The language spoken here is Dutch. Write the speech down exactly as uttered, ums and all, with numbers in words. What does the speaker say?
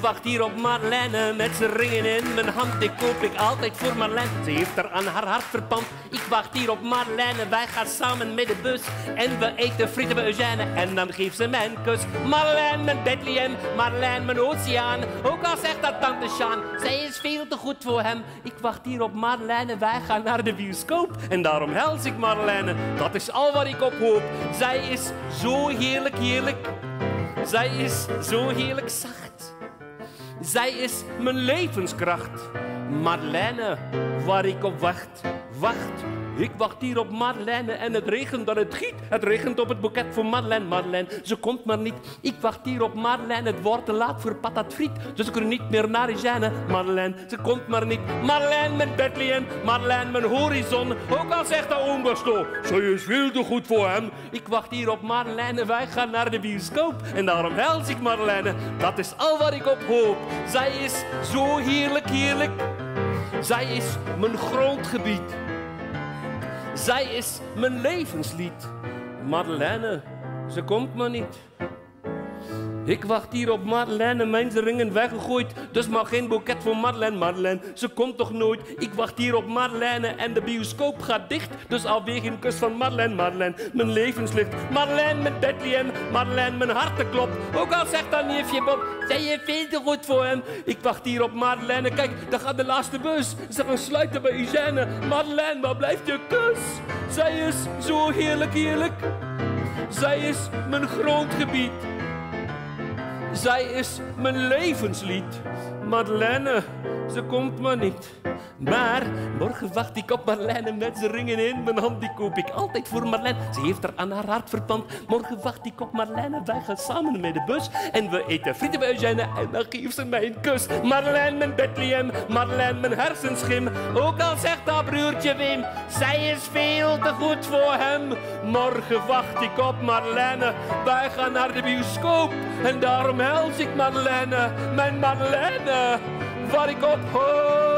wacht hier op Marlene met zijn ringen in mijn hand. Die koop ik altijd voor Marlene. Ze heeft er aan haar hart verpand. Ik wacht hier op Marlene. Wij gaan samen met de bus. En we eten frieten bij Eugène. En dan geeft ze mij een kus. Marlene, mijn Bethlehem. Marlene, mijn oceaan. Ook al zegt dat tante Sjaan. Zij is veel te goed voor hem. Ik wacht hier op Marlene. Wij gaan naar de bioscoop. En daarom hels ik Marlene. Dat is al wat ik op hoop. Zij is zo heerlijk, heerlijk. Zij is zo heerlijk zacht. Zij is mijn levenskracht. Marlene, waar ik op wacht. Wacht, ik wacht hier op Marlene. En het regent dat het giet. Het regent op het boeket voor Marlene. Marlene, ze komt maar niet. Ik wacht hier op Marlene. Het wordt te laat voor patat friet. Dus ze kunnen niet meer naar Eugène. Marlene, ze komt maar niet. Marlene, mijn Bethlehem. Marlene, mijn horizon. Ook al zegt dat oom Gaston. Zij is veel te goed voor hem. Ik wacht hier op Marlene. Wij gaan naar de bioscoop. En daarom hels ik Marlene. Dat is al wat ik op hoop. Zij is zo heerlijk, heerlijk. Zij is mijn grondgebied. Zij is mijn levenslied. Marlene, ze komt maar niet. Ik wacht hier op Marlene, mijn ringen weggegooid. Dus maar geen boeket voor Marlene. Marlene, ze komt toch nooit. Ik wacht hier op Marlene en de bioscoop gaat dicht. Dus alweer geen kus van Marlene. Marlene, mijn levenslicht. Marlene, mijn Bethlehem. Marlene, mijn harteklop. Ook al zegt dan neefje Bob, zij is veel te goed voor hem. Ik wacht hier op Marlene. Kijk, daar gaat de laatste bus. Ze gaan sluiten bij Eugène. Marlene, waar blijft je kus? Zij is zo heerlijk, heerlijk. Zij is mijn grondgebied. Zij is mijn levenslied. Marlene, ze komt maar niet. Maar morgen wacht ik op Marlene met zijn ringen in mijn hand. Die koop ik altijd voor Marlene. Ze heeft er aan haar hart verpand. Morgen wacht ik op Marlene. Wij gaan samen met de bus. En we eten frieten bij Eugène. En dan geeft ze mij een kus. Marlene, mijn Bethlehem. Marlene, mijn hersenschim. Ook al zegt dat broertje Wim. Zij is veel te goed voor hem. Morgen wacht ik op Marlene. Wij gaan naar de bioscoop. En daarom hels ik Marlene. Mijn Marlene. Waar ik op hoop.